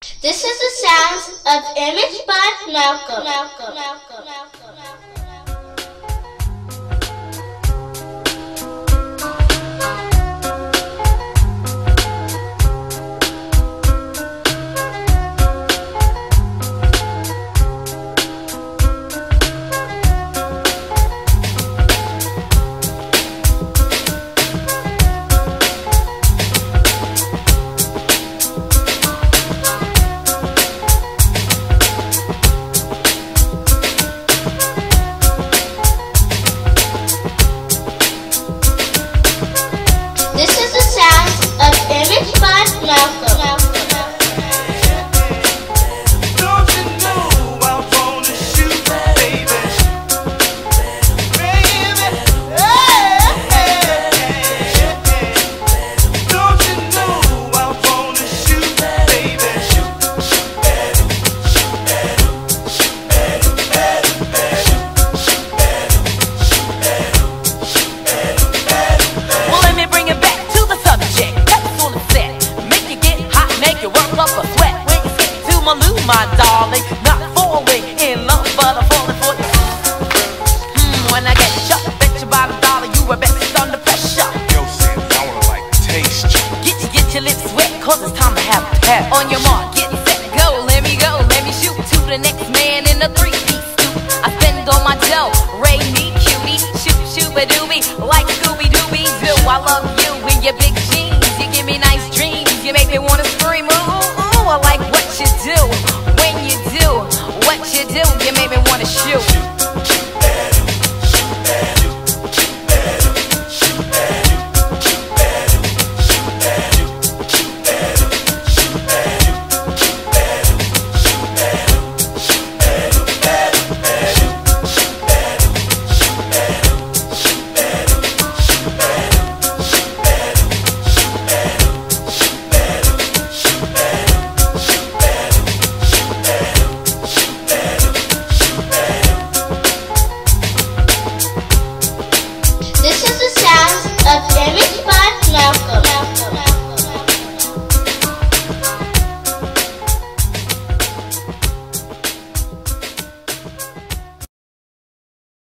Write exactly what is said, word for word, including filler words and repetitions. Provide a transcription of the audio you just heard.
This is the sounds of Image by Malcolm. Malcolm. Malcolm. Malcolm. My darling, not falling in love, but I'm falling for you. Hmm, when I get shot, bet you by the dollar, you were best under pressure. Yo, Sam, I wanna like taste you. Get you, get your lips wet, cause it's time to have a pet on your mom.